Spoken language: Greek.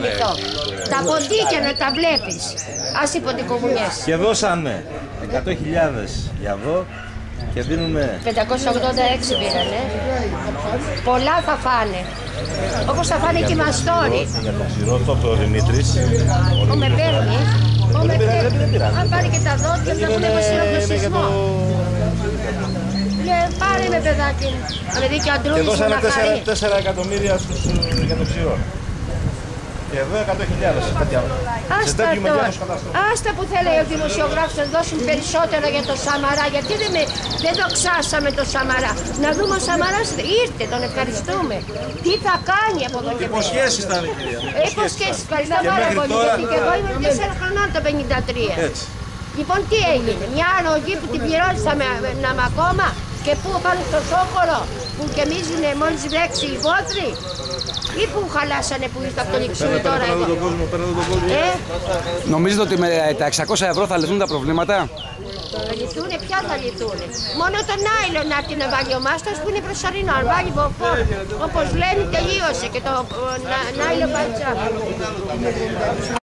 κινητό. Τα ποντίκια να τα βλέπεις. Ας οι ποντικοβουλιές. Και δώσαμε 100.000 για εδώ και δίνουμε... 586 πήρανε. Πολλά θα φάνε. Όπως θα φάνε και οι μαστόροι. Για το ξηρό το Δημήτρης. Με παίρνει. Αν πάρει και τα δόντια θα πούνε πως είναι ο σεισμό. Πάρε με παιδάκι. Να με δει και ο Αντρούγης μου να χαρεί. Και δώσαμε 4 εκατομμύρια για το ξηρό. Και εδώ 100.000. Άστα που θέλει ο δημοσιογράφος να δώσουν περισσότερα για το Σαμαρά. Γιατί δεν δοξάσαμε το Σαμαρά. Να δούμε ο Σαμαράς ήρθε, τον ευχαριστούμε. Τι θα κάνει από εδώ και πέρα. Υποσχέσεις ήταν, κυρία. Υποσχέσεις, ευχαριστώ πάρα πολύ. Γιατί και εγώ είμαι 4 χρονών το 53. Έτσι. Λοιπόν, τι έγινε, μια αρρωγή που την πληρώσαμε ακόμα και πού πάνω στο σόκορο που γεμίζουν μόλις βρέξει οι βόθροι ή που χαλάσανε που ήρθε από το Λιξούρι τώρα εδώ. Νομίζετε ότι με τα 600 ευρώ θα λυθούν τα προβλήματα? Θα λυθούνε, ποια θα λυθούνε. Μόνο το νάιλον να έρθει να βάλει ο μάστος που είναι προσωρινό. Αν βάλει μποφόρ, όπως λένε τελείωσε και το νάιλον πάει τσάπα.